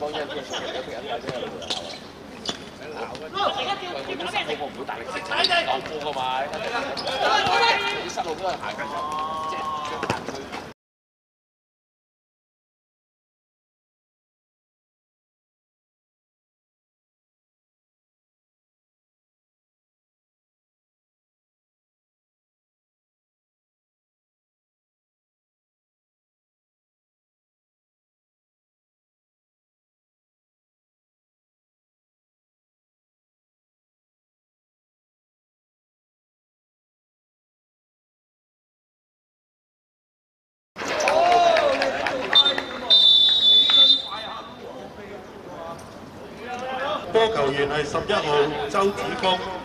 當然佢送嚟一個人㗎啫，老婆鬧啊！我都辛苦過唔到大力士講過㗎嘛，啲細路都係行緊上，即係行去。 波球員係11號周子峰。